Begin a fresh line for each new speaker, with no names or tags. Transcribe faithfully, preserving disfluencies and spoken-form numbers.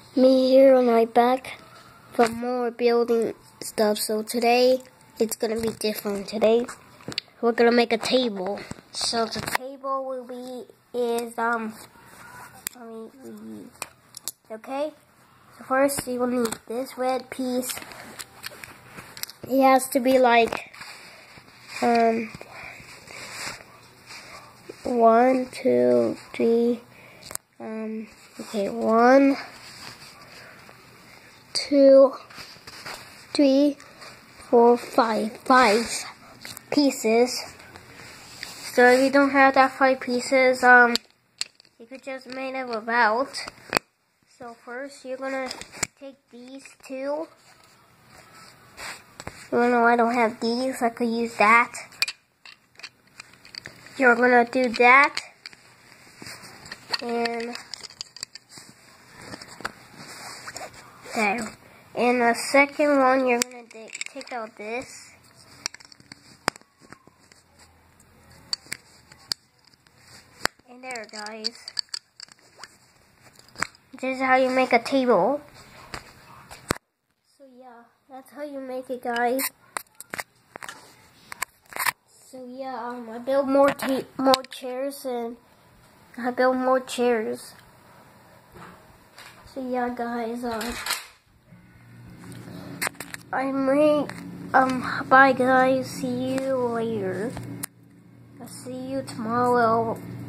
Me here on my back for more building stuff. So today it's gonna be different. Today we're gonna make a table. So the table will be is um I mean, okay. So first you will need this red piece. It has to be like um one, two, three. Um okay, one. Two, three, four, five, five pieces. So if you don't have that five pieces, um, you could just make it without. So first, you're gonna take these two. You know, I don't have these. I could use that. You're gonna do that, and there. And the second one, you're gonna take out this. And there, guys. This is how you make a table. So yeah, that's how you make it, guys. So yeah, um, I built more ta more chairs, and I built more chairs. So yeah, guys. Uh, I made, um, bye guys, see you later. I'll see you tomorrow.